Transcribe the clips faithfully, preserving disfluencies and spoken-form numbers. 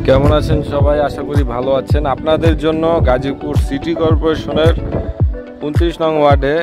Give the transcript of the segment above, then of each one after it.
কেমন আছেন সবাই? আশা করি ভালো আছেন। আপনাদের জন্য গাজীপুর সিটি কর্পোরেশনের উনত্রিশ নং ওয়ার্ডে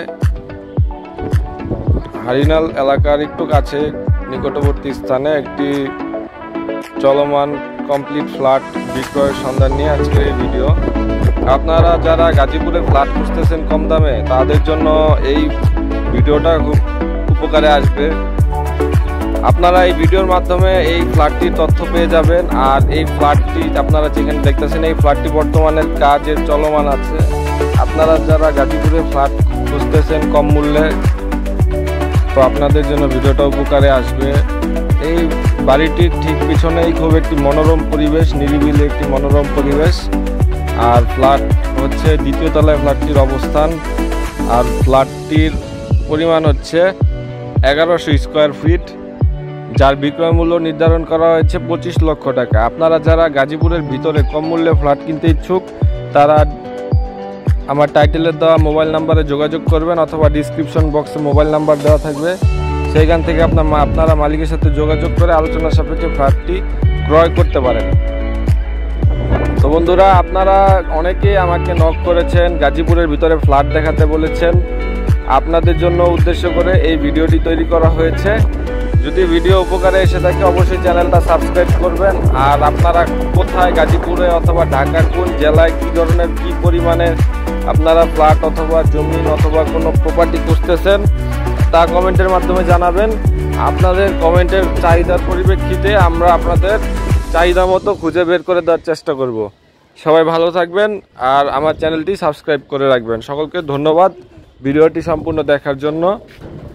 হারিনাল এলাকার একটু কাছে নিকটবর্তী স্থানে একটি চলমান কমপ্লিট ফ্ল্যাট বিক্রয়ের সন্ধান নিয়ে আজকের এই ভিডিও। আপনারা যারা গাজীপুরে ফ্ল্যাট খুঁজতেছেন কম দামে, তাদের জন্য এই ভিডিওটা খুব উপকারে আসবে। আপনারা এই ভিডিওর মাধ্যমে এই ফ্ল্যাটটির তথ্য পেয়ে যাবেন। আর এই ফ্ল্যাটটি আপনারা যেখানে দেখতেছেন, এই ফ্ল্যাটটি বর্তমানে কাজের চলমান আছে। আপনারা যারা গাজীপুরে ফ্ল্যাট খুঁজতেছেন কম মূল্যে, তো আপনাদের জন্য ভিডিওটা উপকারে আসবে। এই বাড়িটির ঠিক পিছনেই খুব একটি মনোরম পরিবেশ, নিরিবিলি একটি মনোরম পরিবেশ। আর ফ্ল্যাট হচ্ছে দ্বিতীয় তলায় ফ্ল্যাটটির অবস্থান। আর ফ্ল্যাটটির পরিমাণ হচ্ছে এগারোশো স্কোয়ার ফিট, যার বিক্রয় মূল্য নির্ধারণ করা হয়েছে পঁচিশ লক্ষ টাকা। আপনারা যারা গাজীপুরের ভিতরে কম মূল্যে ফ্ল্যাট কিনতে ইচ্ছুক, তারা আমার টাইটেলের দেওয়া মোবাইল নাম্বারে যোগাযোগ করবেন, অথবা ডিসক্রিপশন বক্সে মোবাইল নাম্বার দেওয়া থাকবে। সেইখান থেকে আপনার আপনারা মালিকের সাথে যোগাযোগ করে আলোচনা সাপেক্ষে ফ্ল্যাটটি ক্রয় করতে পারেন। তো বন্ধুরা, আপনারা অনেকেই আমাকে নক করেছেন, গাজীপুরের ভিতরে ফ্ল্যাট দেখাতে বলেছেন। আপনাদের জন্য উদ্দেশ্য করে এই ভিডিওটি তৈরি করা হয়েছে। যদি ভিডিও উপকারে এসে থাকে, অবশ্যই চ্যানেলটা সাবস্ক্রাইব করবেন। আর আপনারা কোথায়, গাজীপুরে অথবা ঢাকার কোন জেলায় কী ধরনের কী পরিমাণে আপনারা ফ্ল্যাট অথবা জমিন অথবা কোনো প্রপার্টি খুঁজতেছেন, তা কমেন্টের মাধ্যমে জানাবেন। আপনাদের কমেন্টের চাহিদার পরিপ্রেক্ষিতে আমরা আপনাদের চাহিদা মতো খুঁজে বের করে দেওয়ার চেষ্টা করব। সবাই ভালো থাকবেন আর আমার চ্যানেলটি সাবস্ক্রাইব করে রাখবেন। সকলকে ধন্যবাদ ভিডিওটি সম্পূর্ণ দেখার জন্য।